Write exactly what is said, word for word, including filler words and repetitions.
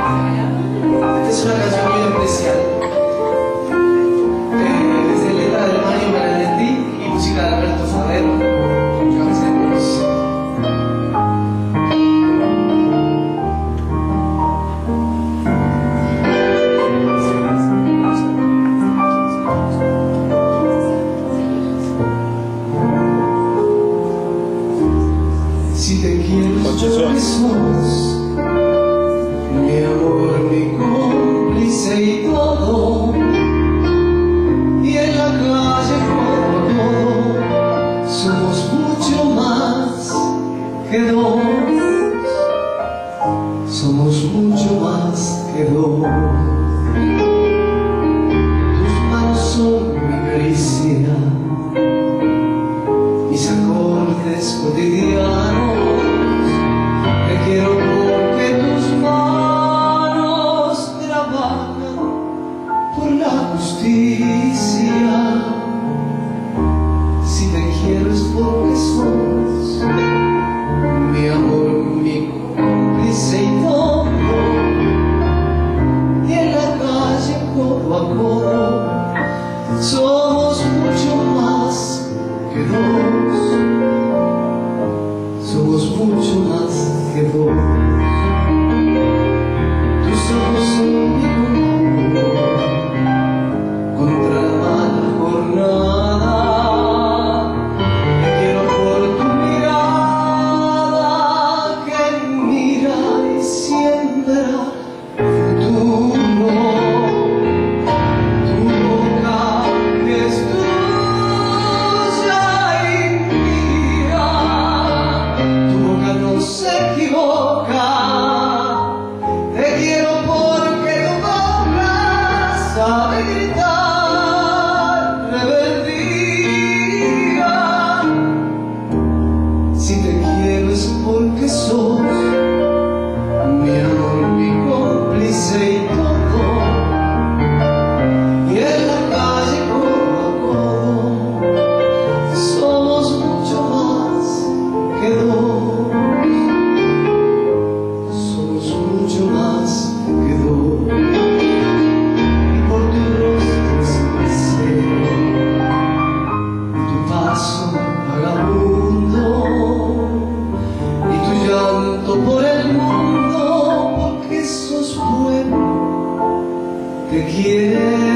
Esta es una canción muy especial. Eh, desde letra de Mario Benedetti y música de Alberto Fadero. Cantemos. Si te quiero por que sos, mi amor, mi cómplice y todo, y en la calle como todo, somos mucho más que dos, somos mucho más que dos. Tus manos son mi caricia, mis acordes cotidianos. Te quiero porque tus manos trabajan por la justicia. Si te quiero es porque sos mi amor, mi cómplice y todo, y en la calle codo a codo somos mucho más que dos, somos mucho más que dos. Tus ojos son mi condón contra la mala jornada. Te quiero por tu mirada que mira y siembra futuro. Tu boca que es tuya y mía, tu boca no se equivoca. Te quiero porque tu boca sabe gritar rebeldía. Si te quiero es porque sos mi amor, mi cómplice y todo, y en la calle codo a codo somos mucho más que dos, somos mucho más que dos. Y por tu rostro sincero y tu paso vagabundo y tu llanto por el mundo, porque sos bueno, te quiero.